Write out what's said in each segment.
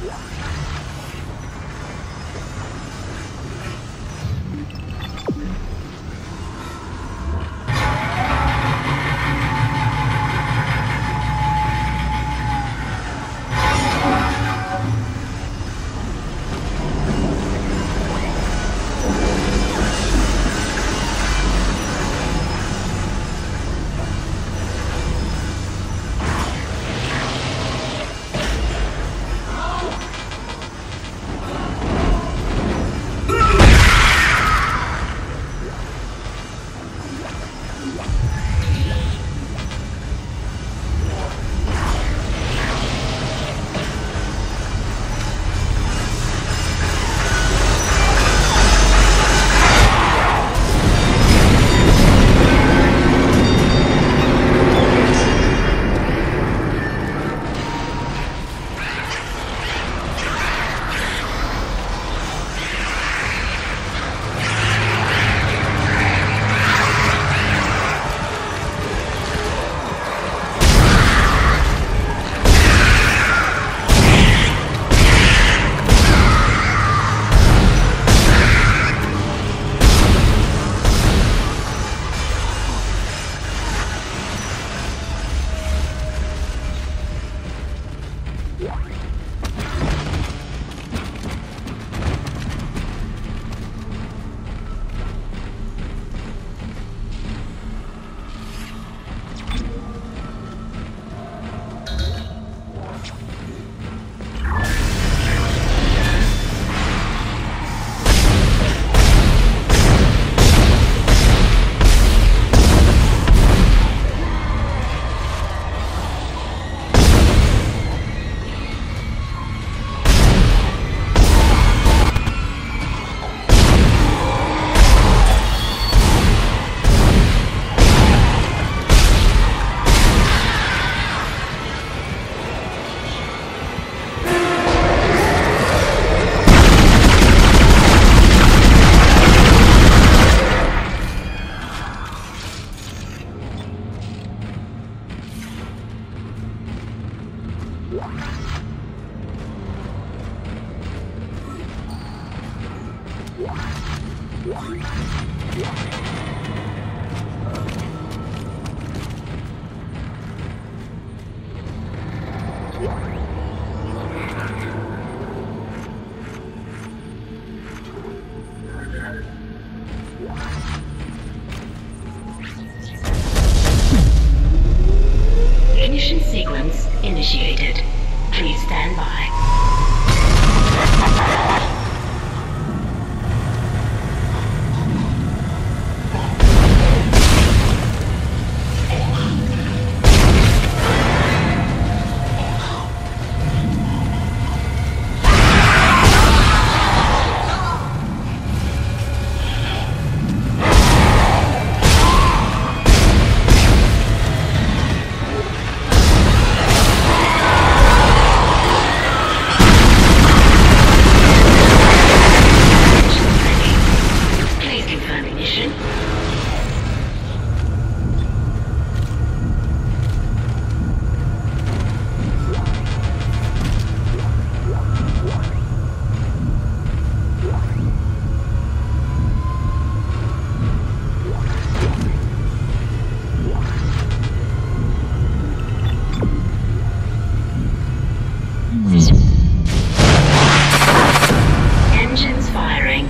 Ignition sequence initiated. Please stand by. Engines firing.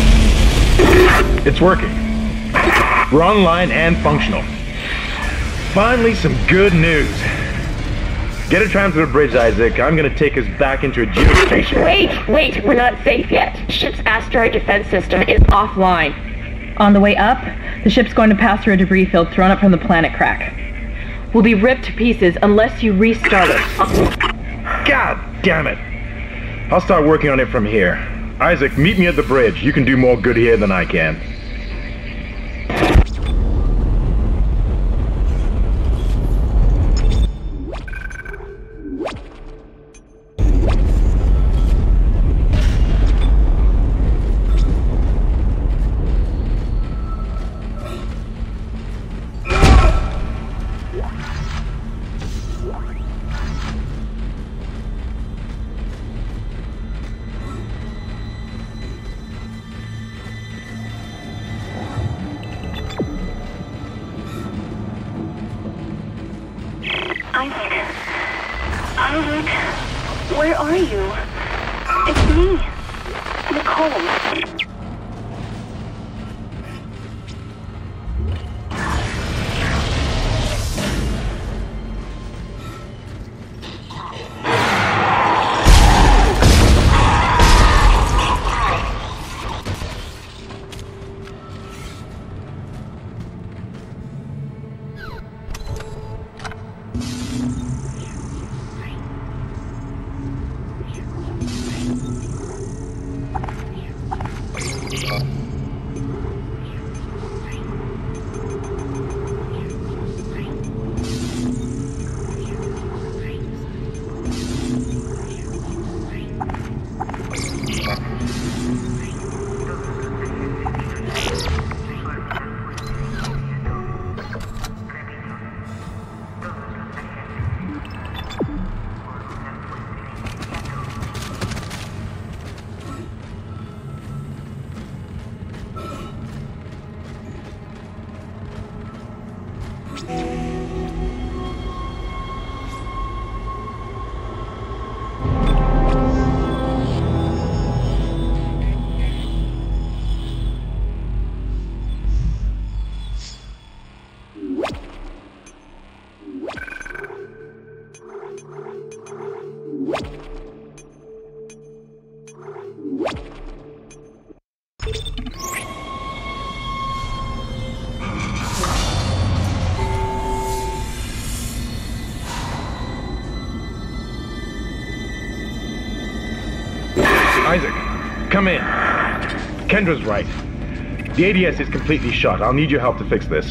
It's working. We're online and functional. Finally, some good news. Get a tram to the bridge, Isaac. I'm gonna take us back into a geostation. Wait, we're not safe yet. Ship's asteroid defense system is offline. On the way up, the ship's going to pass through a debris field thrown up from the planet crack. We'll be ripped to pieces unless you restart it. God damn it. I'll start working on it from here. Isaac, meet me at the bridge. You can do more good here than I can. Isaac, where are you? It's me, Nicole. Isaac, come in. Kendra's right. The ADS is completely shot. I'll need your help to fix this.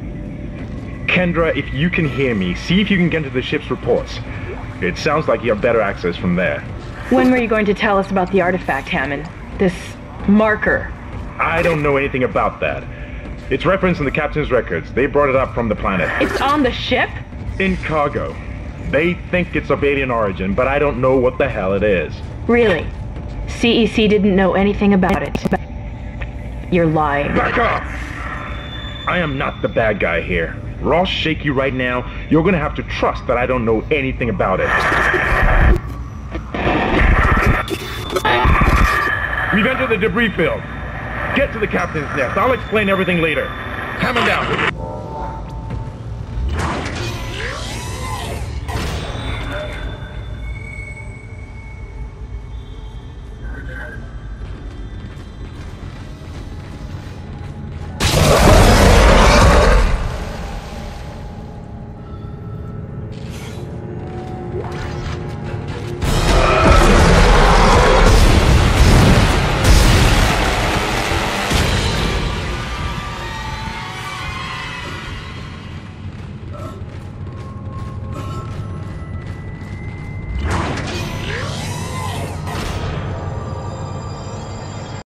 Kendra, if you can hear me, see if you can get into the ship's reports. It sounds like you have better access from there. When were you going to tell us about the artifact, Hammond? This marker? I don't know anything about that. It's referenced in the captain's records. They brought it up from the planet. It's on the ship? In cargo. They think it's of alien origin, but I don't know what the hell it is. Really? CEC didn't know anything about it. You're lying. Back off! I am not the bad guy here. We're all shaky right now. You're gonna have to trust that I don't know anything about it. We've entered the debris field. Get to the captain's nest. I'll explain everything later. Hammer down.